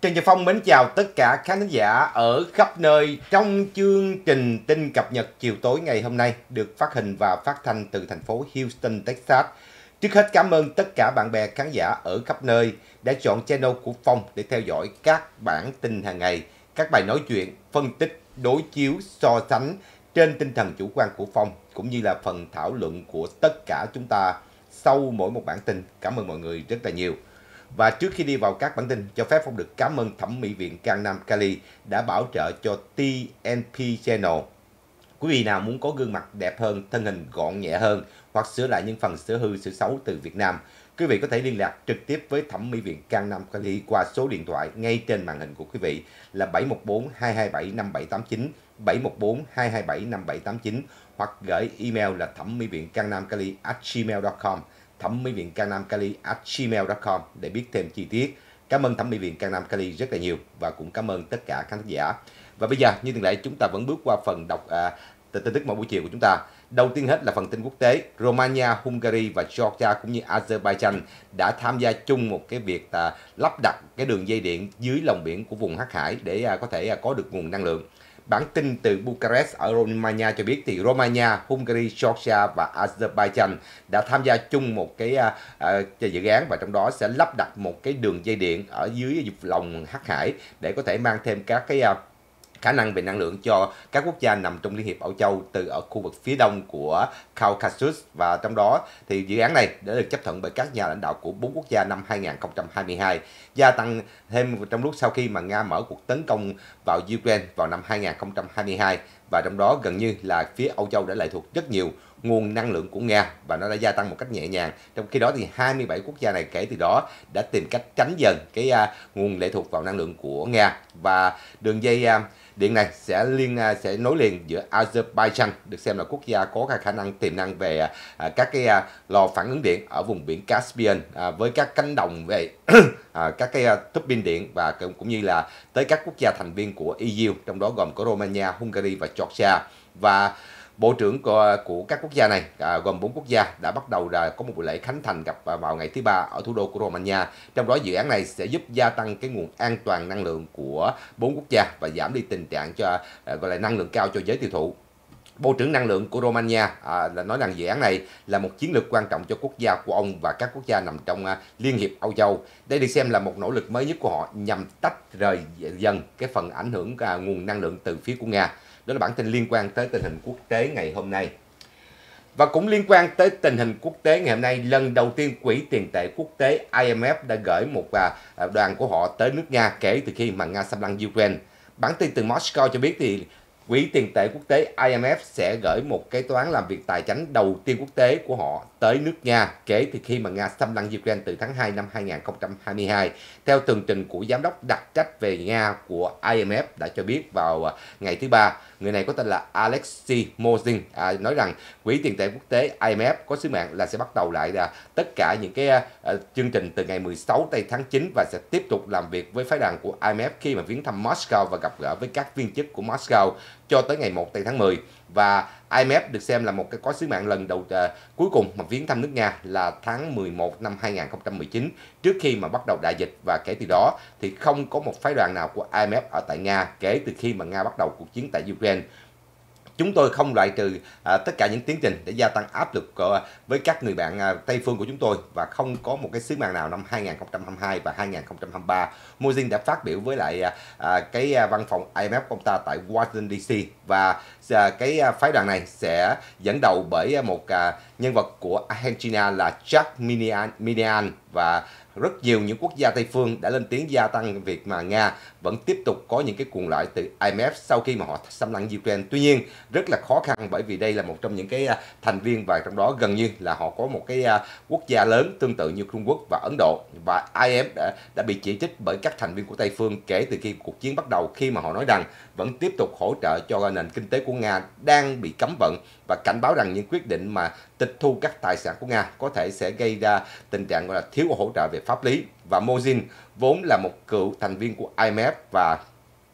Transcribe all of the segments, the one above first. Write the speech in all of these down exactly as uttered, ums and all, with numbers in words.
Trần Nhật Phong mến chào tất cả khán thính giả ở khắp nơi trong chương trình tin cập nhật chiều tối ngày hôm nay được phát hình và phát thanh từ thành phố Houston, Texas. Trước hết cảm ơn tất cả bạn bè khán giả ở khắp nơi đã chọn channel của Phong để theo dõi các bản tin hàng ngày, các bài nói chuyện, phân tích, đối chiếu, so sánh trên tinh thần chủ quan của Phong cũng như là phần thảo luận của tất cả chúng ta sau mỗi một bản tin. Cảm ơn mọi người rất là nhiều. Và trước khi đi vào các bản tin, cho phép Phong được cảm ơn thẩm mỹ viện Gangnam Kali đã bảo trợ cho tê en pê Channel. Quý vị nào muốn có gương mặt đẹp hơn, thân hình gọn nhẹ hơn hoặc sửa lại những phần sửa hư, sửa xấu từ Việt Nam, quý vị có thể liên lạc trực tiếp với thẩm mỹ viện Gangnam Kali qua số điện thoại ngay trên màn hình của quý vị là bảy một bốn hai hai bảy năm bảy tám chín, bảy một bốn hai hai bảy năm bảy tám chín hoặc gửi email là thẩm mỹ viện Gangnam Kali a gmail chấm com, thẩm mỹ viện Gangnam Kali a gmail chấm com để biết thêm chi tiết. Cảm ơn thẩm mỹ viện Gangnam Kali rất là nhiều và cũng cảm ơn tất cả khán giả. Và bây giờ như thường lệ chúng ta vẫn bước qua phần đọc à, tin tức mỗi buổi chiều của chúng ta. Đầu tiên hết là phần tin quốc tế. Romania, Hungary và Georgia cũng như Azerbaijan đã tham gia chung một cái việc à, lắp đặt cái đường dây điện dưới lòng biển của vùng Hắc Hải để à, có thể à, có được nguồn năng lượng. Bản tin từ Bucharest ở Romania cho biết thì Romania, Hungary, Georgia và Azerbaijan đã tham gia chung một cái uh, dự án và trong đó sẽ lắp đặt một cái đường dây điện ở dưới lòng Hắc Hải để có thể mang thêm các cái uh, khả năng về năng lượng cho các quốc gia nằm trong Liên hiệp Âu Châu từ ở khu vực phía đông của Caucasus. Và trong đó thì dự án này đã được chấp thuận bởi các nhà lãnh đạo của bốn quốc gia năm hai nghìn không trăm hai mươi hai, gia tăng thêm trong lúc sau khi mà Nga mở cuộc tấn công vào Ukraine vào năm hai nghìn không trăm hai mươi hai, và trong đó gần như là phía Âu Châu đã lệ thuộc rất nhiều nguồn năng lượng của Nga và nó đã gia tăng một cách nhẹ nhàng. Trong khi đó thì hai mươi bảy quốc gia này kể từ đó đã tìm cách tránh dần cái uh, nguồn lệ thuộc vào năng lượng của Nga, và đường dây uh, điện này sẽ liên uh, sẽ nối liền giữa Azerbaijan, được xem là quốc gia có khả năng tiềm năng về uh, các cái uh, lò phản ứng điện ở vùng biển Caspian uh, với các cánh đồng về uh, các cái uh, turbine pin điện và cũng như là tới các quốc gia thành viên của e u, trong đó gồm có Romania, Hungary và Georgia. Và Bộ trưởng của, của các quốc gia này à, gồm bốn quốc gia đã bắt đầu là có một buổi lễ khánh thành gặp vào ngày thứ ba ở thủ đô của Romania. Trong đó dự án này sẽ giúp gia tăng cái nguồn an toàn năng lượng của bốn quốc gia và giảm đi tình trạng cho à, gọi là năng lượng cao cho giới tiêu thụ. Bộ trưởng năng lượng của Romania à, là nói rằng dự án này là một chiến lược quan trọng cho quốc gia của ông và các quốc gia nằm trong à, Liên hiệp Âu Châu. Đây được xem là một nỗ lực mới nhất của họ nhằm tách rời dần cái phần ảnh hưởng à, nguồn năng lượng từ phía của Nga. Đó là bản tin liên quan tới tình hình quốc tế ngày hôm nay. Và cũng liên quan tới tình hình quốc tế ngày hôm nay, lần đầu tiên Quỹ tiền tệ quốc tế I M F đã gửi một đoàn của họ tới nước Nga kể từ khi mà Nga xâm lăng Ukraine. Bản tin từ Moscow cho biết thì Quỹ tiền tệ quốc tế I M F sẽ gửi một kế toán làm việc tài chính đầu tiên quốc tế của họ tới nước Nga kể từ khi mà Nga xâm lăng Ukraine từ tháng hai năm hai nghìn không trăm hai mươi hai. Theo tường trình của giám đốc đặc trách về Nga của I M F đã cho biết vào ngày thứ ba, người này có tên là Alexei Mozin à, nói rằng Quỹ tiền tệ quốc tế I M F có sứ mệnh là sẽ bắt đầu lại là tất cả những cái uh, chương trình từ ngày mười sáu tây tháng chín và sẽ tiếp tục làm việc với phái đoàn của I M F khi mà viếng thăm Moscow và gặp gỡ với các viên chức của Moscow cho tới ngày một tây tháng mười. Và I M F được xem là một cái có sứ mạng lần đầu uh, cuối cùng mà viếng thăm nước Nga là tháng mười một năm hai nghìn không trăm mười chín, trước khi mà bắt đầu đại dịch, và kể từ đó thì không có một phái đoàn nào của I M F ở tại Nga kể từ khi mà Nga bắt đầu cuộc chiến tại Ukraine. Chúng tôi không loại trừ à, tất cả những tiến trình để gia tăng áp lực của, với các người bạn à, Tây phương của chúng tôi và không có một cái sứ mạng nào năm hai nghìn không trăm hai mươi hai và hai nghìn không trăm hai mươi ba. Mozin đã phát biểu với lại à, cái à, văn phòng I M F của ông ta tại Washington D C, và à, cái à, phái đoàn này sẽ dẫn đầu bởi một à, nhân vật của Argentina là Jack Minian, Minian và rất nhiều những quốc gia Tây phương đã lên tiếng gia tăng việc mà Nga vẫn tiếp tục có những cái cuồng lợi từ I M F sau khi mà họ xâm lăng Ukraine. Tuy nhiên rất là khó khăn bởi vì đây là một trong những cái thành viên và trong đó gần như là họ có một cái quốc gia lớn tương tự như Trung Quốc và Ấn Độ, và I M F đã, đã bị chỉ trích bởi các thành viên của Tây phương kể từ khi cuộc chiến bắt đầu, khi mà họ nói rằng vẫn tiếp tục hỗ trợ cho nền kinh tế của Nga đang bị cấm vận và cảnh báo rằng những quyết định mà tịch thu các tài sản của Nga có thể sẽ gây ra tình trạng gọi là thiếu hỗ trợ về pháp lý. Và Mozin vốn là một cựu thành viên của I M F và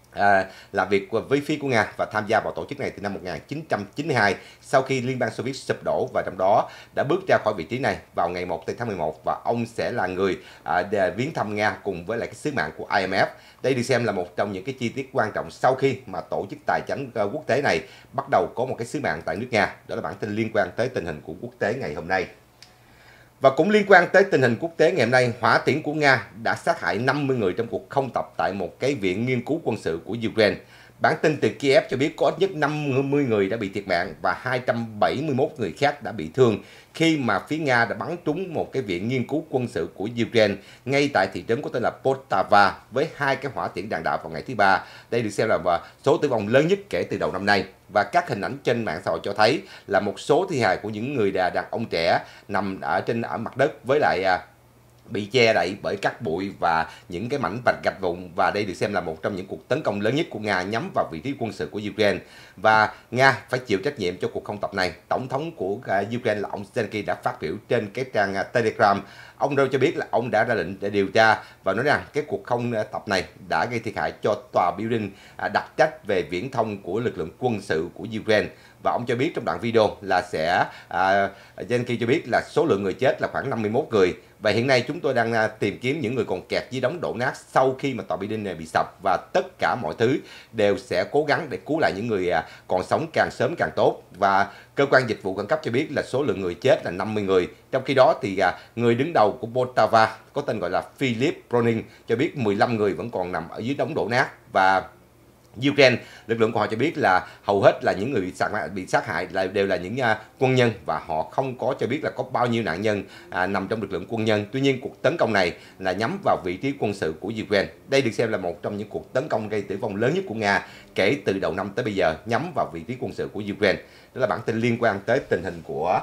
À, làm việc với phía của Nga và tham gia vào tổ chức này từ năm một nghìn chín trăm chín mươi hai sau khi Liên bang Xô Viết sụp đổ, và trong đó đã bước ra khỏi vị trí này vào ngày một tháng mười một, và ông sẽ là người à, để viếng thăm Nga cùng với lại cái sứ mạng của i em ép. Đây được xem là một trong những cái chi tiết quan trọng sau khi mà tổ chức tài chính quốc tế này bắt đầu có một cái sứ mạng tại nước Nga. Đó là bản tin liên quan tới tình hình của quốc tế ngày hôm nay. Và cũng liên quan tới tình hình quốc tế ngày hôm nay, hỏa tiễn của Nga đã sát hại năm mươi người trong cuộc không tập tại một cái viện nghiên cứu quân sự của Ukraine. Bản tin từ Kiev cho biết có ít nhất năm mươi người đã bị thiệt mạng và hai trăm bảy mươi mốt người khác đã bị thương khi mà phía Nga đã bắn trúng một cái viện nghiên cứu quân sự của Ukraine ngay tại thị trấn có tên là Poltava với hai cái hỏa tiễn đạn đạo vào ngày thứ ba. Đây được xem là số tử vong lớn nhất kể từ đầu năm nay. Và các hình ảnh trên mạng xã hội cho thấy là một số thi hài của những người đàn ông trẻ nằm ở trên ở mặt đất với lại bị che đậy bởi các bụi và những cái mảnh vạch gạch vụn. Và đây được xem là một trong những cuộc tấn công lớn nhất của Nga nhắm vào vị trí quân sự của Ukraine, và Nga phải chịu trách nhiệm cho cuộc không tập này. Tổng thống của Ukraine là ông Zelensky đã phát biểu trên cái trang Telegram. Ông đâu cho biết là ông đã ra lệnh để điều tra và nói rằng cái cuộc không tập này đã gây thiệt hại cho tòa biểu đình đặc trách về viễn thông của lực lượng quân sự của Ukraine. Và ông cho biết trong đoạn video là sẽ à, Zelensky cho biết là số lượng người chết là khoảng năm mươi mốt người. Và hiện nay chúng tôi đang à, tìm kiếm những người còn kẹt dưới đống đổ nát sau khi mà tòa bị đinh này bị sập, và tất cả mọi thứ đều sẽ cố gắng để cứu lại những người à, còn sống càng sớm càng tốt. Và cơ quan dịch vụ khẩn cấp cho biết là số lượng người chết là năm mươi người. Trong khi đó thì à, người đứng đầu của Poltava có tên gọi là Philip Bronin cho biết mười lăm người vẫn còn nằm ở dưới đống đổ nát. Và Ukraine, lực lượng của họ cho biết là hầu hết là những người bị sát, bị sát hại là đều là những uh, quân nhân, và họ không có cho biết là có bao nhiêu nạn nhân uh, nằm trong lực lượng quân nhân. Tuy nhiên cuộc tấn công này là nhắm vào vị trí quân sự của Ukraine. Đây được xem là một trong những cuộc tấn công gây tử vong lớn nhất của Nga kể từ đầu năm tới bây giờ, nhắm vào vị trí quân sự của Ukraine. Đó là bản tin liên quan tới tình hình của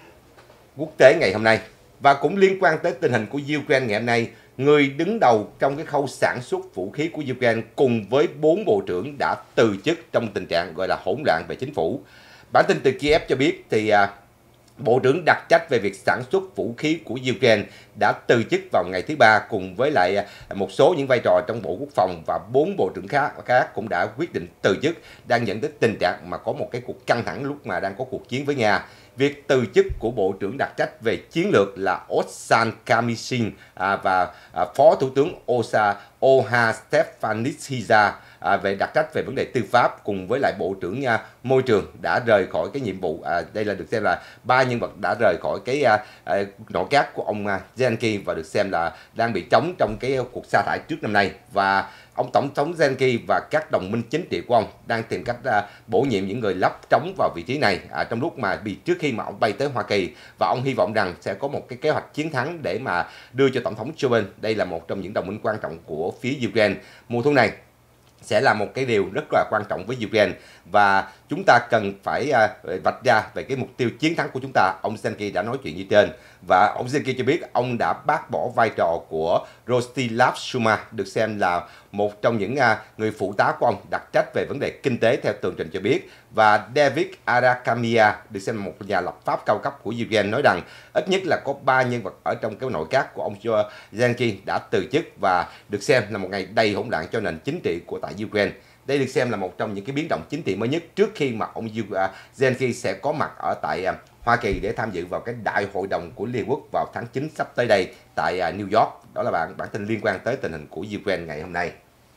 quốc tế ngày hôm nay. Và cũng liên quan tới tình hình của Ukraine ngày hôm nay, người đứng đầu trong cái khâu sản xuất vũ khí của Ukraine cùng với bốn bộ trưởng đã từ chức trong tình trạng gọi là hỗn loạn về chính phủ. Bản tin từ Kiev cho biết thì à, Bộ trưởng đặc trách về việc sản xuất vũ khí của Ukraine đã từ chức vào ngày thứ ba cùng với lại một số những vai trò trong Bộ Quốc phòng, và bốn bộ trưởng khác khác cũng đã quyết định từ chức, đang dẫn đến tình trạng mà có một cái cuộc căng thẳng lúc mà đang có cuộc chiến với Nga. Việc từ chức của Bộ trưởng đặc trách về chiến lược là Oksan Kamishin à, và à, Phó Thủ tướng Osa Oha Stefanitsidze à, về đặc trách về vấn đề tư pháp cùng với lại Bộ trưởng à, môi trường đã rời khỏi cái nhiệm vụ. À, đây là được xem là ba nhân vật đã rời khỏi cái à, à, nội các của ông à, Zelensky, và được xem là đang bị trống trong cái cuộc sa thải trước năm nay. Và ông Tổng thống Zelensky và các đồng minh chính trị của ông đang tìm cách à, bổ nhiệm những người lấp trống vào vị trí này à, trong lúc mà bị trước khi mà ông bay tới Hoa Kỳ, và ông hy vọng rằng sẽ có một cái kế hoạch chiến thắng để mà đưa cho Tổng thống Joe Biden. Đây là một trong những đồng minh quan trọng của phía Ukraine. Mùa thu này sẽ là một cái điều rất là quan trọng với Ukraine, và chúng ta cần phải uh, vạch ra về cái mục tiêu chiến thắng của chúng ta. Ông Zelensky đã nói chuyện như trên, và ông Zelensky cho biết ông đã bác bỏ vai trò của Rostislav Suma, được xem là một trong những uh, người phụ tá của ông đặc trách về vấn đề kinh tế theo tường trình cho biết. Và David Arakhamia, được xem là một nhà lập pháp cao cấp của Ukraine, nói rằng ít nhất là có ba nhân vật ở trong cái nội các của ông Zelensky đã từ chức, và được xem là một ngày đầy hỗn loạn cho nền chính trị của tại Ukraine. Đây được xem là một trong những cái biến động chính trị mới nhất trước khi mà ông Zelensky sẽ có mặt ở tại Hoa Kỳ để tham dự vào cái đại hội đồng của Liên Hợp Quốc vào tháng chín sắp tới đây tại New York. Đó là bản bản tin liên quan tới tình hình của Ukraine ngày hôm nay.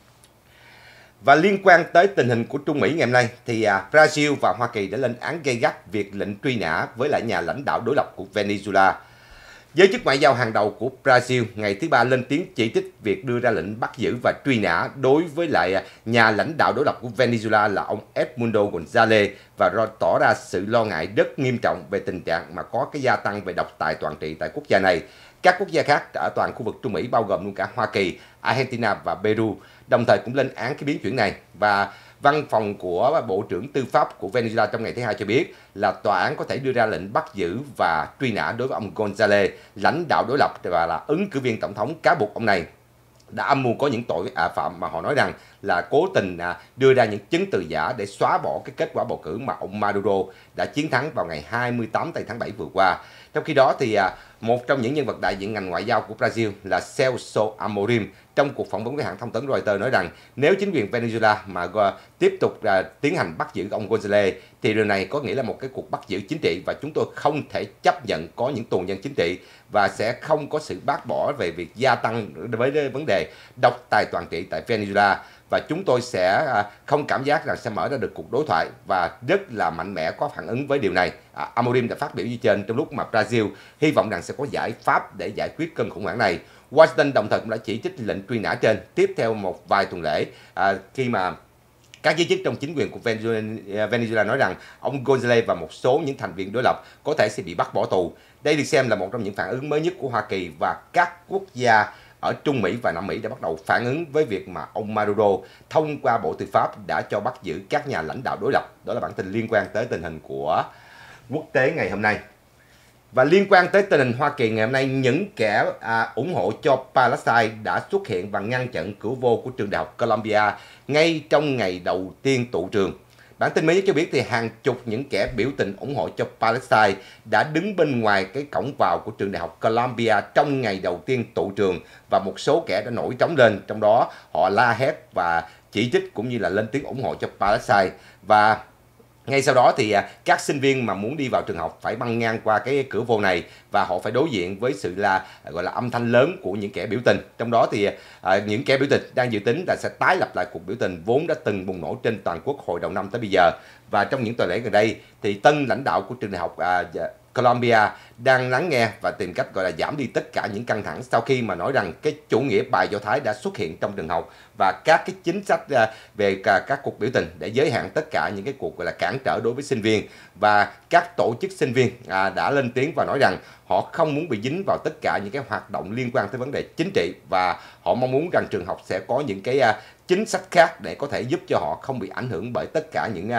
Và liên quan tới tình hình của Trung Mỹ ngày hôm nay thì Brazil và Hoa Kỳ đã lên án gay gắt việc lệnh truy nã với lại nhà lãnh đạo đối lập của Venezuela. Giới chức ngoại giao hàng đầu của Brazil ngày thứ ba lên tiếng chỉ trích việc đưa ra lệnh bắt giữ và truy nã đối với lại nhà lãnh đạo đối lập của Venezuela là ông Edmundo González, và tỏ ra sự lo ngại rất nghiêm trọng về tình trạng mà có cái gia tăng về độc tài toàn trị tại quốc gia này. Các quốc gia khác ở toàn khu vực Trung Mỹ bao gồm luôn cả Hoa Kỳ, Argentina và Peru đồng thời cũng lên án cái biến chuyển này. Và văn phòng của Bộ trưởng Tư pháp của Venezuela trong ngày thứ hai cho biết là tòa án có thể đưa ra lệnh bắt giữ và truy nã đối với ông González, lãnh đạo đối lập và là ứng cử viên tổng thống, cáo buộc ông này đã âm mưu có những tội à, phạm mà họ nói rằng là cố tình à, đưa ra những chứng từ giả để xóa bỏ cái kết quả bầu cử mà ông Maduro đã chiến thắng vào ngày hai mươi tám tây tháng bảy vừa qua. Trong khi đó thì à, một trong những nhân vật đại diện ngành ngoại giao của Brazil là Celso Amorim trong cuộc phỏng vấn với hãng thông tấn Reuters nói rằng nếu chính quyền Venezuela mà uh, tiếp tục uh, tiến hành bắt giữ ông González thì điều này có nghĩa là một cái cuộc bắt giữ chính trị và chúng tôi không thể chấp nhận có những tù nhân chính trị và sẽ không có sự bác bỏ về việc gia tăng với vấn đề độc tài toàn trị tại Venezuela, và chúng tôi sẽ uh, không cảm giác rằng sẽ mở ra được cuộc đối thoại và rất là mạnh mẽ có phản ứng với điều này. Uh, Amorim đã phát biểu như trên trong lúc mà Brazil hy vọng rằng sẽ có giải pháp để giải quyết cơn khủng hoảng này. Washington đồng thời cũng đã chỉ trích lệnh truy nã trên tiếp theo một vài tuần lễ à, khi mà các giới chức trong chính quyền của Venezuela nói rằng ông González và một số những thành viên đối lập có thể sẽ bị bắt bỏ tù. Đây được xem là một trong những phản ứng mới nhất của Hoa Kỳ, và các quốc gia ở Trung Mỹ và Nam Mỹ đã bắt đầu phản ứng với việc mà ông Maduro thông qua Bộ Tư pháp đã cho bắt giữ các nhà lãnh đạo đối lập. Đó là bản tin liên quan tới tình hình của quốc tế ngày hôm nay. Và liên quan tới tình hình Hoa Kỳ ngày hôm nay, những kẻ à, ủng hộ cho Palestine đã xuất hiện và ngăn chặn cửa vô của trường đại học Columbia ngay trong ngày đầu tiên tụ trường. Bản tin mới nhất cho biết thì hàng chục những kẻ biểu tình ủng hộ cho Palestine đã đứng bên ngoài cái cổng vào của trường đại học Columbia trong ngày đầu tiên tụ trường, và một số kẻ đã nổi trống lên, trong đó họ la hét và chỉ trích cũng như là lên tiếng ủng hộ cho Palestine. Và ngay sau đó thì các sinh viên mà muốn đi vào trường học phải băng ngang qua cái cửa vô này, và họ phải đối diện với sự là gọi là âm thanh lớn của những kẻ biểu tình. Trong đó thì à, những kẻ biểu tình đang dự tính là sẽ tái lập lại cuộc biểu tình vốn đã từng bùng nổ trên toàn quốc hồi đầu năm tới bây giờ. Và trong những tuần lễ gần đây thì tân lãnh đạo của trường đại học à, Columbia đang lắng nghe và tìm cách gọi là giảm đi tất cả những căng thẳng sau khi mà nói rằng cái chủ nghĩa bài Do Thái đã xuất hiện trong trường học, và các cái chính sách về các cuộc biểu tình để giới hạn tất cả những cái cuộc gọi là cản trở đối với sinh viên. Và các tổ chức sinh viên đã lên tiếng và nói rằng họ không muốn bị dính vào tất cả những cái hoạt động liên quan tới vấn đề chính trị, và họ mong muốn rằng trường học sẽ có những cái chính sách khác để có thể giúp cho họ không bị ảnh hưởng bởi tất cả những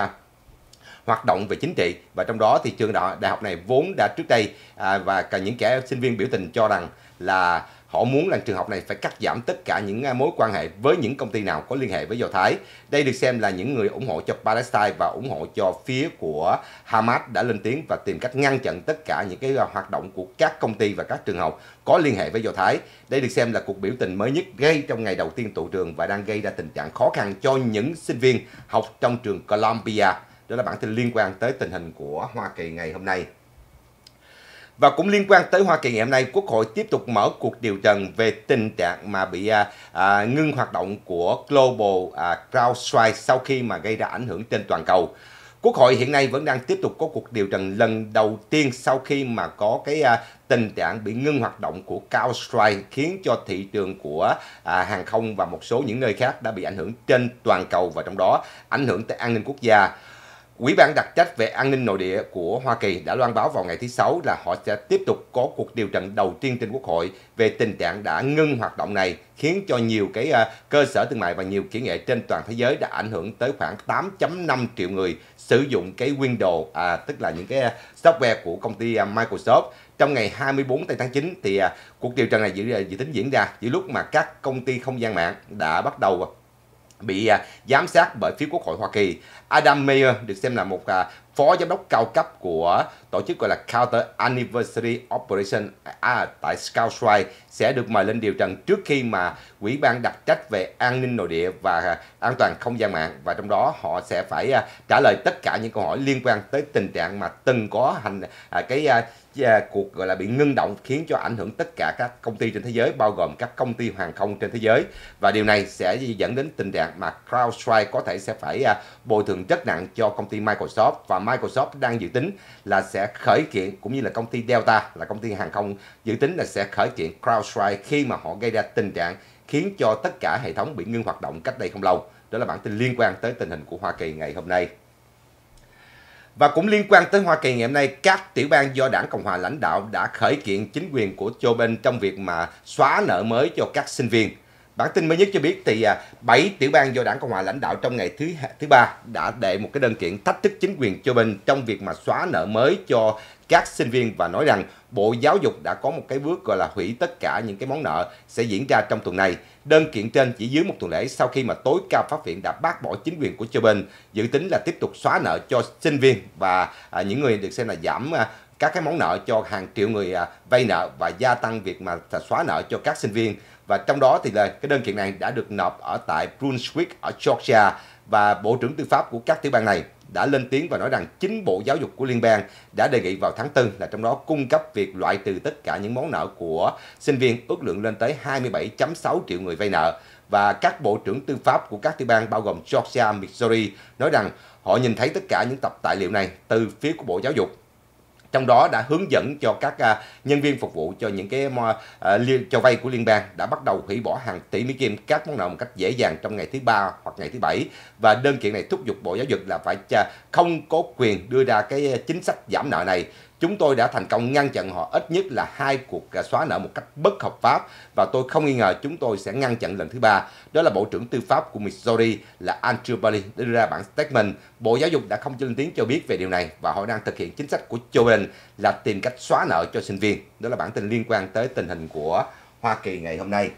hoạt động về chính trị. Và trong đó thì trường đại học này vốn đã trước đây à, và cả những kẻ sinh viên biểu tình cho rằng là họ muốn rằng trường học này phải cắt giảm tất cả những mối quan hệ với những công ty nào có liên hệ với Do Thái. Đây được xem là những người ủng hộ cho Palestine và ủng hộ cho phía của Hamas đã lên tiếng và tìm cách ngăn chặn tất cả những cái hoạt động của các công ty và các trường học có liên hệ với Do Thái. Đây được xem là cuộc biểu tình mới nhất gây trong ngày đầu tiên tụ trường và đang gây ra tình trạng khó khăn cho những sinh viên học trong trường Columbia. Đó là bản tin liên quan tới tình hình của Hoa Kỳ ngày hôm nay. Và cũng liên quan tới Hoa Kỳ ngày hôm nay, Quốc hội tiếp tục mở cuộc điều trần về tình trạng mà bị à, à, ngưng hoạt động của Global à, CrowdStrike sau khi mà gây ra ảnh hưởng trên toàn cầu. Quốc hội hiện nay vẫn đang tiếp tục có cuộc điều trần lần đầu tiên sau khi mà có cái à, tình trạng bị ngưng hoạt động của CrowdStrike, khiến cho thị trường của à, hàng không và một số những nơi khác đã bị ảnh hưởng trên toàn cầu, và trong đó ảnh hưởng tới an ninh quốc gia. Ủy ban đặc trách về an ninh nội địa của Hoa Kỳ đã loan báo vào ngày thứ Sáu là họ sẽ tiếp tục có cuộc điều trần đầu tiên trên Quốc hội về tình trạng đã ngưng hoạt động này, khiến cho nhiều cái uh, cơ sở thương mại và nhiều kỹ nghệ trên toàn thế giới đã ảnh hưởng tới khoảng tám phẩy năm triệu người sử dụng cái Windows, à, tức là những cái software của công ty uh, Microsoft. Trong ngày hai mươi tư tháng chín thì uh, cuộc điều trần này dự, dự tính diễn ra giữa lúc mà các công ty không gian mạng đã bắt đầu bị uh, giám sát bởi phía Quốc hội Hoa Kỳ. Adam Mayer được xem là một uh, phó giám đốc cao cấp của tổ chức gọi là Counter Anniversary Operation à, tại CrowdStrike sẽ được mời lên điều trần trước khi mà Ủy ban đặc trách về an ninh nội địa và uh, an toàn không gian mạng, và trong đó họ sẽ phải uh, trả lời tất cả những câu hỏi liên quan tới tình trạng mà từng có hành uh, cái uh, Yeah, cuộc gọi là bị ngưng động khiến cho ảnh hưởng tất cả các công ty trên thế giới, bao gồm các công ty hàng không trên thế giới, và điều này sẽ dẫn đến tình trạng mà CrowdStrike có thể sẽ phải uh, bồi thường rất nặng cho công ty Microsoft, và Microsoft đang dự tính là sẽ khởi kiện, cũng như là công ty Delta là công ty hàng không dự tính là sẽ khởi kiện CrowdStrike khi mà họ gây ra tình trạng khiến cho tất cả hệ thống bị ngưng hoạt động cách đây không lâu. Đó là bản tin liên quan tới tình hình của Hoa Kỳ ngày hôm nay. Và cũng liên quan tới Hoa Kỳ ngày hôm nay, các tiểu bang do đảng Cộng hòa lãnh đạo đã khởi kiện chính quyền của Joe Biden trong việc mà xóa nợ mới cho các sinh viên. Bản tin mới nhất cho biết thì bảy tiểu bang do Đảng Cộng hòa lãnh đạo trong ngày thứ thứ ba đã đệ một cái đơn kiện thách thức chính quyền Joe Biden trong việc mà xóa nợ mới cho các sinh viên và nói rằng Bộ Giáo dục đã có một cái bước gọi là hủy tất cả những cái món nợ sẽ diễn ra trong tuần này. Đơn kiện trên chỉ dưới một tuần lễ sau khi mà tối cao pháp viện đã bác bỏ chính quyền của Joe Biden dự tính là tiếp tục xóa nợ cho sinh viên và à, những người được xem là giảm à, các cái món nợ cho hàng triệu người à, vay nợ và gia tăng việc mà xóa nợ cho các sinh viên. Và trong đó thì là cái đơn kiện này đã được nộp ở tại Brunswick ở Georgia và Bộ trưởng Tư pháp của các tiểu bang này đã lên tiếng và nói rằng chính Bộ Giáo dục của liên bang đã đề nghị vào tháng tư là trong đó cung cấp việc loại trừ tất cả những món nợ của sinh viên ước lượng lên tới hai mươi bảy phẩy sáu triệu người vay nợ. Và các bộ trưởng tư pháp của các tiểu bang bao gồm Georgia, Missouri nói rằng họ nhìn thấy tất cả những tập tài liệu này từ phía của Bộ Giáo dục. Trong đó đã hướng dẫn cho các uh, nhân viên phục vụ cho những cái uh, liên, cho vay của liên bang đã bắt đầu hủy bỏ hàng tỷ Mỹ Kim các món nợ một cách dễ dàng trong ngày thứ ba hoặc ngày thứ bảy. Và đơn kiện này thúc giục Bộ Giáo dục là phải uh, không có quyền đưa ra cái chính sách giảm nợ này. Chúng tôi đã thành công ngăn chặn họ ít nhất là hai cuộc xóa nợ một cách bất hợp pháp và tôi không nghi ngờ chúng tôi sẽ ngăn chặn lần thứ ba. Đó là Bộ trưởng Tư pháp của Missouri là Andrew Bailey đưa ra bản statement. Bộ Giáo dục đã không lên tiếng cho biết về điều này và họ đang thực hiện chính sách của Joe Biden là tìm cách xóa nợ cho sinh viên. Đó là bản tin liên quan tới tình hình của Hoa Kỳ ngày hôm nay.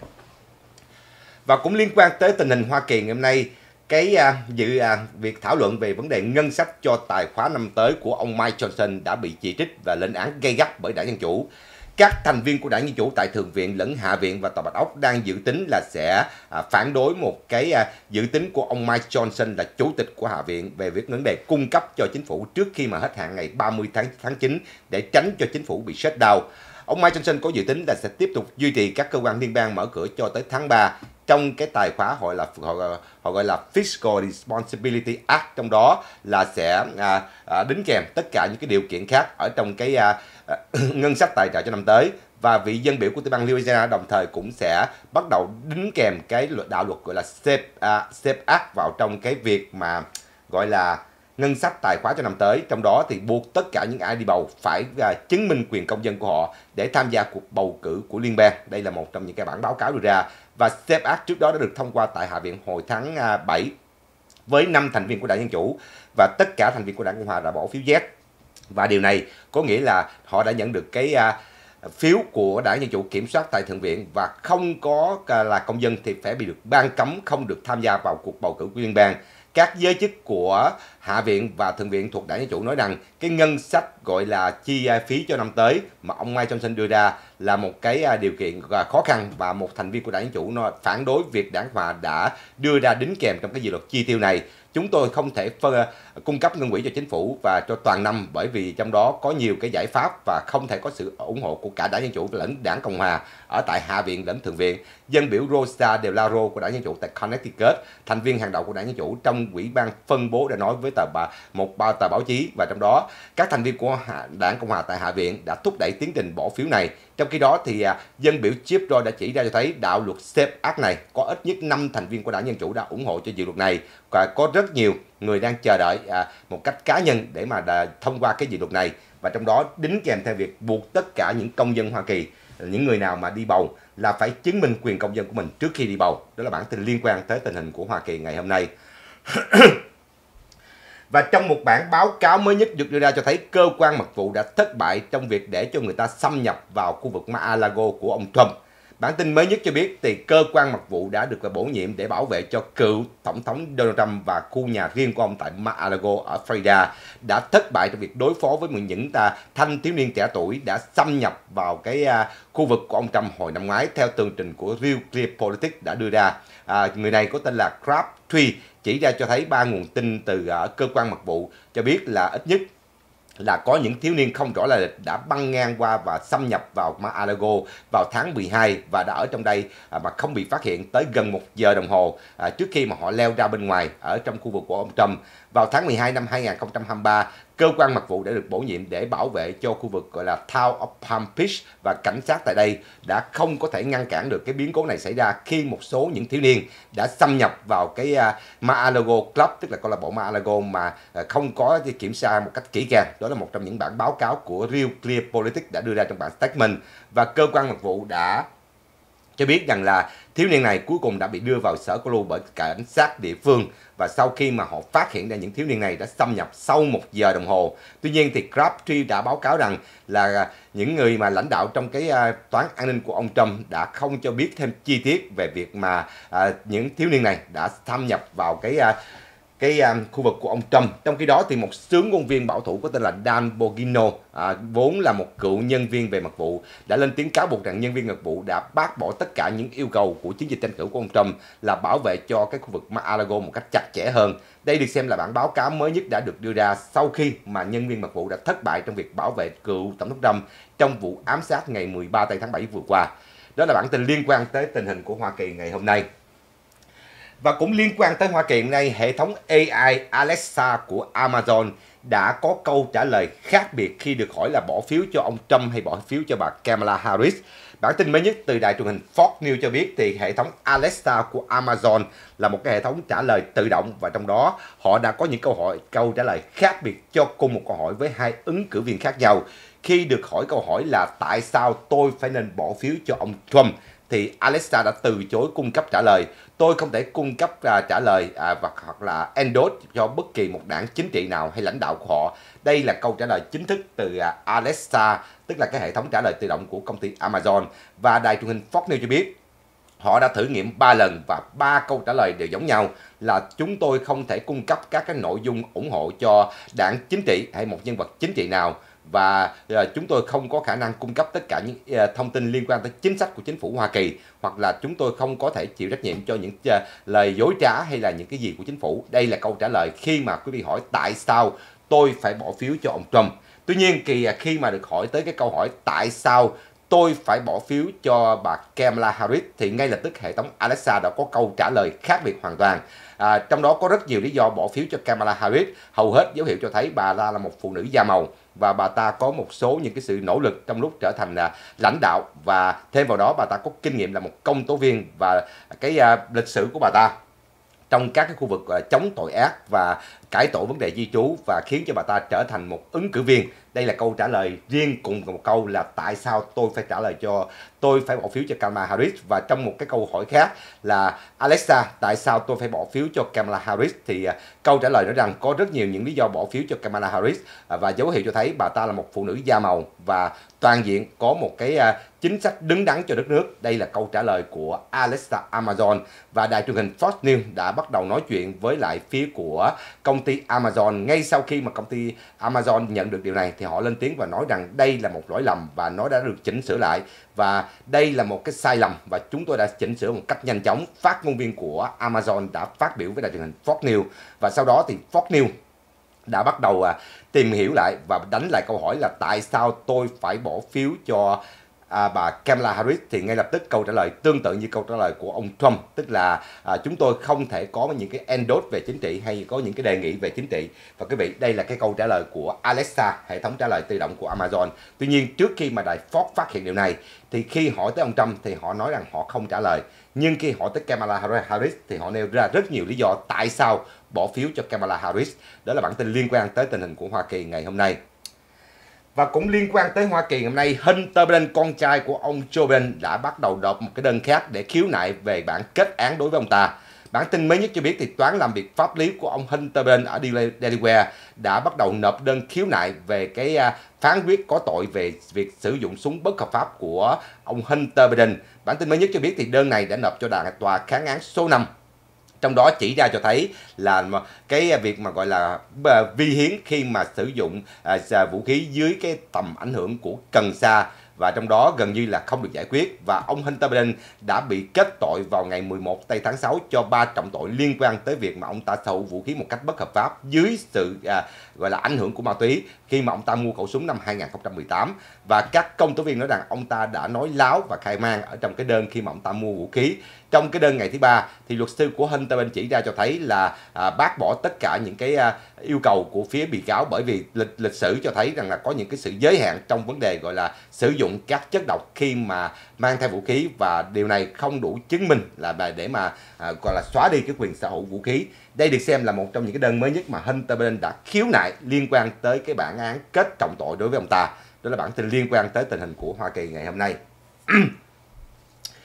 Và cũng liên quan tới tình hình Hoa Kỳ ngày hôm nay, cái uh, dự uh, việc thảo luận về vấn đề ngân sách cho tài khóa năm tới của ông Mike Johnson đã bị chỉ trích và lên án gay gắt bởi Đảng Dân Chủ. Các thành viên của Đảng Dân Chủ tại Thượng viện lẫn Hạ viện và Tòa Bạch Ốc đang dự tính là sẽ uh, phản đối một cái uh, dự tính của ông Mike Johnson là chủ tịch của Hạ viện về việc vấn đề cung cấp cho chính phủ trước khi mà hết hạn ngày ba mươi tháng chín để tránh cho chính phủ bị shut down. Ông Mike Johnson có dự tính là sẽ tiếp tục duy trì các cơ quan liên bang mở cửa cho tới tháng ba trong cái tài khóa họ là họ, họ gọi là Fiscal Responsibility Act, trong đó là sẽ à, à, đính kèm tất cả những cái điều kiện khác ở trong cái à, à, ngân sách tài trợ cho năm tới. Và vị dân biểu của tiểu bang Louisiana đồng thời cũng sẽ bắt đầu đính kèm cái luật đạo luật gọi là SAFE, uh, SAFE Act vào trong cái việc mà gọi là ngân sách tài khóa cho năm tới. Trong đó thì buộc tất cả những ai đi bầu phải uh, chứng minh quyền công dân của họ để tham gia cuộc bầu cử của liên bang. Đây là một trong những cái bản báo cáo đưa ra. Và SAFE Act trước đó đã được thông qua tại Hạ viện hồi tháng uh, bảy với năm thành viên của Đảng Dân Chủ và tất cả thành viên của Đảng Cộng Hòa đã bỏ phiếu yes. Và điều này có nghĩa là họ đã nhận được cái uh, phiếu của Đảng Dân Chủ kiểm soát tại Thượng viện và không có uh, là công dân thì phải bị được ban cấm không được tham gia vào cuộc bầu cử của liên bang. Các giới chức của Hạ viện và Thượng viện thuộc Đảng Dân Chủ nói rằng cái ngân sách gọi là chi phí cho năm tới mà ông Mike Johnson đưa ra là một cái điều kiện khó khăn và một thành viên của Đảng Dân Chủ nó phản đối việc Đảng Hòa đã đưa ra đính kèm trong cái dự luật chi tiêu này. Chúng tôi không thể phân, cung cấp ngân quỹ cho chính phủ và cho toàn năm bởi vì trong đó có nhiều cái giải pháp và không thể có sự ủng hộ của cả Đảng Dân Chủ lẫn Đảng Cộng Hòa ở tại Hạ viện lẫn Thượng viện. Dân biểu Rosa DeLauro của Đảng Dân Chủ tại Connecticut, thành viên hàng đầu của Đảng Dân Chủ trong ủy ban phân bố đã nói với tờ bà, một ba tờ báo chí và trong đó các thành viên của Đảng Cộng Hòa tại Hạ viện đã thúc đẩy tiến trình bỏ phiếu này. Trong khi đó thì à, dân biểu Chip Roy đã chỉ ra cho thấy đạo luật SAFE Act này có ít nhất năm thành viên của Đảng Dân Chủ đã ủng hộ cho dự luật này và có rất nhiều người đang chờ đợi à, một cách cá nhân để mà đà, thông qua cái dự luật này và trong đó đính kèm theo việc buộc tất cả những công dân Hoa Kỳ, những người nào mà đi bầu là phải chứng minh quyền công dân của mình trước khi đi bầu. Đó là bản tin liên quan tới tình hình của Hoa Kỳ ngày hôm nay. Và trong một bản báo cáo mới nhất được đưa ra cho thấy cơ quan mật vụ đã thất bại trong việc để cho người ta xâm nhập vào khu vực Mar-a-Lago của ông Trump. Bản tin mới nhất cho biết thì cơ quan mật vụ đã được bổ nhiệm để bảo vệ cho cựu Tổng thống Donald Trump và khu nhà riêng của ông tại Mar-a-Lago ở Florida đã thất bại trong việc đối phó với những ta thanh thiếu niên trẻ tuổi đã xâm nhập vào cái uh, khu vực của ông Trump hồi năm ngoái theo tường trình của Real Clear Politics đã đưa ra. À, người này có tên là Crabtree chỉ ra cho thấy ba nguồn tin từ uh, cơ quan mật vụ cho biết là ít nhất là có những thiếu niên không rõ lai lịch đã băng ngang qua và xâm nhập vào Mar-a-Lago vào tháng mười hai và đã ở trong đây à, mà không bị phát hiện tới gần một giờ đồng hồ à, trước khi mà họ leo ra bên ngoài ở trong khu vực của ông Trump. Vào tháng mười hai năm hai nghìn không trăm hai mươi ba, cơ quan mật vụ đã được bổ nhiệm để bảo vệ cho khu vực gọi là Town of Palm Beach và cảnh sát tại đây đã không có thể ngăn cản được cái biến cố này xảy ra khi một số những thiếu niên đã xâm nhập vào cái uh, Mar-a-Lago Club, tức là câu lạc bộ Mar-a-Lago mà uh, không có kiểm tra một cách kỹ càng. Đó là một trong những bản báo cáo của Real Clear Politics đã đưa ra trong bản statement và cơ quan mật vụ đã cho biết rằng là Thiếu niên này cuối cùng đã bị đưa vào sở cô lưu bởi cảnh sát địa phương, và sau khi mà họ phát hiện ra những thiếu niên này đã xâm nhập sau một giờ đồng hồ. Tuy nhiên thì Crabtree đã báo cáo rằng là những người mà lãnh đạo trong cái uh, toán an ninh của ông Trump đã không cho biết thêm chi tiết về việc mà uh, những thiếu niên này đã xâm nhập vào cái uh, cái um, khu vực của ông Trump. Trong khi đó thì một sướng ngôn viên bảo thủ có tên là Dan Bongino, à, vốn là một cựu nhân viên về mật vụ, đã lên tiếng cáo buộc rằng nhân viên mật vụ đã bác bỏ tất cả những yêu cầu của chiến dịch tranh cử của ông Trump là bảo vệ cho cái khu vực Mar-a-Lago một cách chặt chẽ hơn. Đây được xem là bản báo cáo mới nhất đã được đưa ra sau khi mà nhân viên mật vụ đã thất bại trong việc bảo vệ cựu tổng thống Trump trong vụ ám sát ngày mười ba tây tháng bảy vừa qua. Đó là bản tin liên quan tới tình hình của Hoa Kỳ ngày hôm nay. Và cũng liên quan tới Hoa Kỳ hiện nay, hệ thống a i Alexa của Amazon đã có câu trả lời khác biệt khi được hỏi là bỏ phiếu cho ông Trump hay bỏ phiếu cho bà Kamala Harris. Bản tin mới nhất từ đài truyền hình Fox News cho biết thì hệ thống Alexa của Amazon là một cái hệ thống trả lời tự động, và trong đó họ đã có những câu hỏi câu trả lời khác biệt cho cùng một câu hỏi với hai ứng cử viên khác nhau. Khi được hỏi câu hỏi là tại sao tôi phải nên bỏ phiếu cho ông Trump, thì Alexa đã từ chối cung cấp trả lời. Tôi không thể cung cấp uh, trả lời uh, và hoặc là endorse cho bất kỳ một đảng chính trị nào hay lãnh đạo của họ. Đây là câu trả lời chính thức từ uh, Alexa, tức là cái hệ thống trả lời tự động của công ty Amazon. Và đài truyền hình Fox News cho biết họ đã thử nghiệm ba lần và ba câu trả lời đều giống nhau, là chúng tôi không thể cung cấp các cái nội dung ủng hộ cho đảng chính trị hay một nhân vật chính trị nào, và uh, chúng tôi không có khả năng cung cấp tất cả những uh, thông tin liên quan tới chính sách của chính phủ Hoa Kỳ, hoặc là chúng tôi không có thể chịu trách nhiệm cho những uh, lời dối trá hay là những cái gì của chính phủ. Đây là câu trả lời khi mà quý vị hỏi tại sao tôi phải bỏ phiếu cho ông Trump. Tuy nhiên thì uh, khi mà được hỏi tới cái câu hỏi tại sao tôi phải bỏ phiếu cho bà Kamala Harris, thì ngay lập tức hệ thống Alexa đã có câu trả lời khác biệt hoàn toàn. À, trong đó có rất nhiều lý do bỏ phiếu cho Kamala Harris, hầu hết dấu hiệu cho thấy bà ta là một phụ nữ da màu và bà ta có một số những cái sự nỗ lực trong lúc trở thành à, lãnh đạo, và thêm vào đó bà ta có kinh nghiệm là một công tố viên, và cái à, lịch sử của bà ta trong các cái khu vực uh, chống tội ác và cải tổ vấn đề di trú và khiến cho bà ta trở thành một ứng cử viên. Đây là câu trả lời riêng cùng một câu là tại sao tôi phải trả lời cho tôi phải bỏ phiếu cho Kamala Harris. Và trong một cái câu hỏi khác là Alexa, tại sao tôi phải bỏ phiếu cho Kamala Harris, thì uh, câu trả lời nói rằng có rất nhiều những lý do bỏ phiếu cho Kamala Harris, uh, và dấu hiệu cho thấy bà ta là một phụ nữ da màu và toàn diện, có một cái uh, chính sách đứng đắn cho đất nước. Đây là câu trả lời của Alexa Amazon. Và đài truyền hình Fox News đã bắt đầu nói chuyện với lại phía của công ty Amazon. Ngay sau khi mà công ty Amazon nhận được điều này thì họ lên tiếng và nói rằng đây là một lỗi lầm và nó đã được chỉnh sửa lại, và đây là một cái sai lầm và chúng tôi đã chỉnh sửa một cách nhanh chóng. Phát ngôn viên của Amazon đã phát biểu với đài truyền hình Fox News, và sau đó thì Fox News đã bắt đầu à, tìm hiểu lại và đánh lại câu hỏi là tại sao tôi phải bỏ phiếu cho À, bà Kamala Harris, thì ngay lập tức câu trả lời tương tự như câu trả lời của ông Trump, tức là à, chúng tôi không thể có những cái endorse về chính trị hay có những cái đề nghị về chính trị. Và quý vị, đây là cái câu trả lời của Alexa, hệ thống trả lời tự động của Amazon. Tuy nhiên trước khi mà đài Fox phát hiện điều này thì khi hỏi tới ông Trump thì họ nói rằng họ không trả lời, nhưng khi hỏi tới Kamala Harris thì họ nêu ra rất nhiều lý do tại sao bỏ phiếu cho Kamala Harris. Đó là bản tin liên quan tới tình hình của Hoa Kỳ ngày hôm nay. Và cũng liên quan tới Hoa Kỳ hôm nay, Hunter Biden, con trai của ông Joe Biden, đã bắt đầu nộp một cái đơn khác để khiếu nại về bản kết án đối với ông ta. Bản tin mới nhất cho biết thì toán làm việc pháp lý của ông Hunter Biden ở Delaware đã bắt đầu nộp đơn khiếu nại về cái phán quyết có tội về việc sử dụng súng bất hợp pháp của ông Hunter Biden. Bản tin mới nhất cho biết thì đơn này đã nộp cho đàn tòa kháng án số năm. Trong đó chỉ ra cho thấy là cái việc mà gọi là vi hiến khi mà sử dụng à, vũ khí dưới cái tầm ảnh hưởng của cần sa, và trong đó gần như là không được giải quyết. Và ông Hunter Biden đã bị kết tội vào ngày mười một tây tháng sáu cho ba trọng tội liên quan tới việc mà ông ta sở hữu vũ khí một cách bất hợp pháp dưới sự à, gọi là ảnh hưởng của ma túy khi mà ông ta mua khẩu súng năm hai nghìn không trăm mười tám. Và các công tố viên nói rằng ông ta đã nói láo và khai man ở trong cái đơn khi mà ông ta mua vũ khí. Trong cái đơn ngày thứ ba thì luật sư của Hunter Biden chỉ ra cho thấy là à, bác bỏ tất cả những cái à, yêu cầu của phía bị cáo, bởi vì lịch lịch sử cho thấy rằng là có những cái sự giới hạn trong vấn đề gọi là sử dụng các chất độc khi mà mang theo vũ khí, và điều này không đủ chứng minh là để mà à, gọi là xóa đi cái quyền sở hữu vũ khí. Đây được xem là một trong những cái đơn mới nhất mà Hunter Biden đã khiếu nại liên quan tới cái bản án kết trọng tội đối với ông ta. Đó là bản tin liên quan tới tình hình của Hoa Kỳ ngày hôm nay.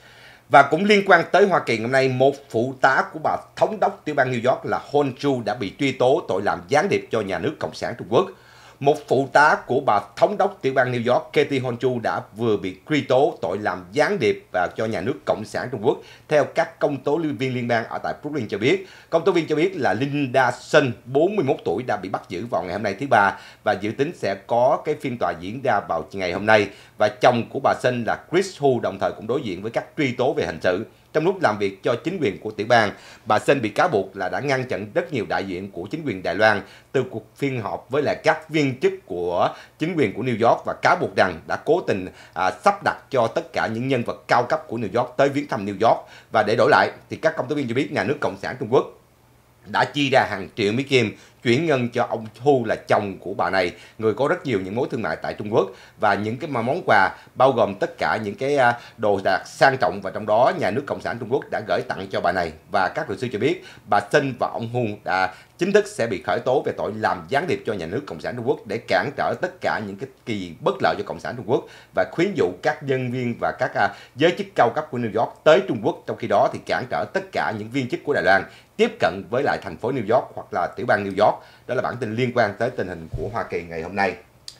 Và cũng liên quan tới Hoa Kỳ ngày hôm nay, một phụ tá của bà thống đốc tiểu bang New York là Hon Ju đã bị truy tố tội làm gián điệp cho nhà nước Cộng sản Trung Quốc. Một phụ tá của bà thống đốc tiểu bang New York Katie Hon Ju đã vừa bị truy tố tội làm gián điệp và cho nhà nước Cộng sản Trung Quốc, theo các công tố viên liên bang ở tại Brooklyn cho biết. Công tố viên cho biết là Linda Sun, bốn mươi mốt tuổi, đã bị bắt giữ vào ngày hôm nay thứ Ba và dự tính sẽ có cái phiên tòa diễn ra vào ngày hôm nay. Và chồng của bà Sun là Chris Hu đồng thời cũng đối diện với các truy tố về hình sự. Trong lúc làm việc cho chính quyền của tiểu bang, bà Sun bị cáo buộc là đã ngăn chặn rất nhiều đại diện của chính quyền Đài Loan từ cuộc phiên họp với lại các viên chức của chính quyền của New York và cáo buộc rằng đã cố tình à, sắp đặt cho tất cả những nhân vật cao cấp của New York tới viếng thăm New York. Và để đổi lại thì các công tố viên cho biết nhà nước Cộng sản Trung Quốc đã chi ra hàng triệu Mỹ Kim chuyển ngân cho ông Hu là chồng của bà này, người có rất nhiều những mối thương mại tại Trung Quốc, và những cái món quà bao gồm tất cả những cái đồ đạc sang trọng, và trong đó nhà nước Cộng sản Trung Quốc đã gửi tặng cho bà này. Và các luật sư cho biết bà Sun và ông Hu đã chính thức sẽ bị khởi tố về tội làm gián điệp cho nhà nước Cộng sản Trung Quốc để cản trở tất cả những cái kỳ bất lợi cho Cộng sản Trung Quốc và khuyến dụ các nhân viên và các uh, giới chức cao cấp của New York tới Trung Quốc, trong khi đó thì cản trở tất cả những viên chức của Đài Loan tiếp cận với lại thành phố New York hoặc là tiểu bang New York. Đó là bản tin liên quan tới tình hình của Hoa Kỳ ngày hôm nay.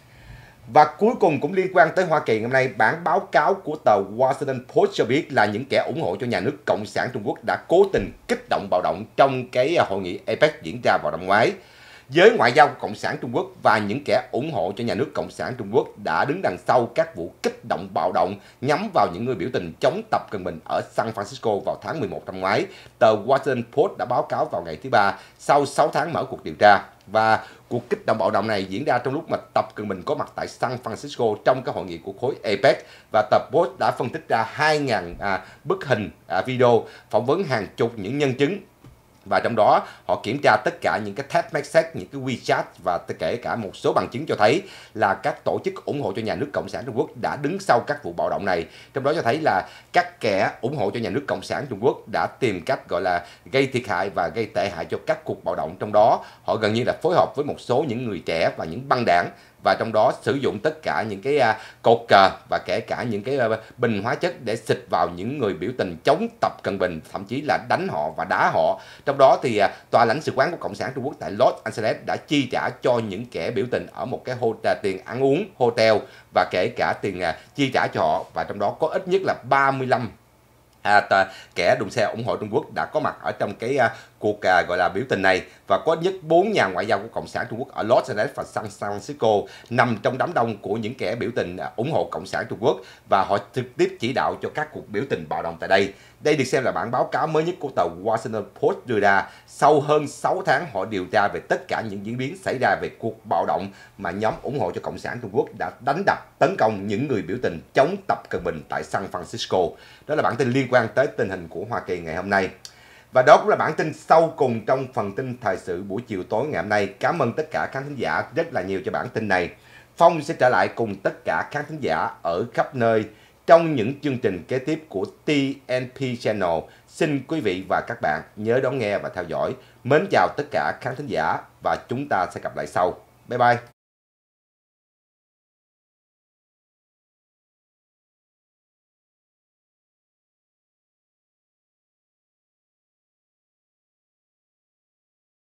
Và cuối cùng cũng liên quan tới Hoa Kỳ ngày hôm nay, bản báo cáo của tờ Washington Post cho biết là những kẻ ủng hộ cho nhà nước Cộng sản Trung Quốc đã cố tình kích động bạo động trong cái hội nghị a pếch diễn ra vào năm ngoái. Giới ngoại giao của Cộng sản Trung Quốc và những kẻ ủng hộ cho nhà nước Cộng sản Trung Quốc đã đứng đằng sau các vụ kích động bạo động nhắm vào những người biểu tình chống Tập Cận Bình ở San Francisco vào tháng mười một năm ngoái. Tờ Washington Post đã báo cáo vào ngày thứ Ba sau sáu tháng mở cuộc điều tra. Và cuộc kích động bạo động này diễn ra trong lúc mà Tập Cận Bình có mặt tại San Francisco trong các hội nghị của khối a pếch. Và tờ Post đã phân tích ra hai nghìn à, bức hình, à, video, phỏng vấn hàng chục những nhân chứng. Và trong đó họ kiểm tra tất cả những cái text message, những cái WeChat và kể cả một số bằng chứng cho thấy là các tổ chức ủng hộ cho nhà nước Cộng sản Trung Quốc đã đứng sau các vụ bạo động này. Trong đó cho thấy là các kẻ ủng hộ cho nhà nước Cộng sản Trung Quốc đã tìm cách gọi là gây thiệt hại và gây tệ hại cho các cuộc bạo động. Trong đó họ gần như là phối hợp với một số những người trẻ và những băng đảng, và trong đó sử dụng tất cả những cái uh, cột cờ và kể cả những cái uh, bình hóa chất để xịt vào những người biểu tình chống Tập Cận Bình, thậm chí là đánh họ và đá họ. Trong đó thì uh, tòa lãnh sự quán của Cộng sản Trung Quốc tại Los Angeles đã chi trả cho những kẻ biểu tình ở một cái hotel, tiền ăn uống, hotel và kể cả tiền uh, chi trả cho họ, và trong đó có ít nhất là ba mươi lăm À, tà, kẻ đụng xe ủng hộ Trung Quốc đã có mặt ở trong cái uh, cuộc uh, gọi là biểu tình này, và có ít nhất bốn nhà ngoại giao của Cộng sản Trung Quốc ở Los Angeles và San Francisco nằm trong đám đông của những kẻ biểu tình uh, ủng hộ Cộng sản Trung Quốc, và họ trực tiếp chỉ đạo cho các cuộc biểu tình bạo động tại đây. Đây được xem là bản báo cáo mới nhất của tờ Washington Post đưa ra sau hơn sáu tháng họ điều tra về tất cả những diễn biến xảy ra về cuộc bạo động mà nhóm ủng hộ cho Cộng sản Trung Quốc đã đánh đập, tấn công những người biểu tình chống Tập Cận Bình tại San Francisco. Đó là bản tin liên quan tới tình hình của Hoa Kỳ ngày hôm nay. Và đó cũng là bản tin sau cùng trong phần tin thời sự buổi chiều tối ngày hôm nay. Cảm ơn tất cả khán thính giả rất là nhiều cho bản tin này. Phong sẽ trở lại cùng tất cả khán thính giả ở khắp nơi trong những chương trình kế tiếp của tê en pê Channel. Xin quý vị và các bạn nhớ đón nghe và theo dõi. Mến chào tất cả khán thính giả và chúng ta sẽ gặp lại sau. Bye bye.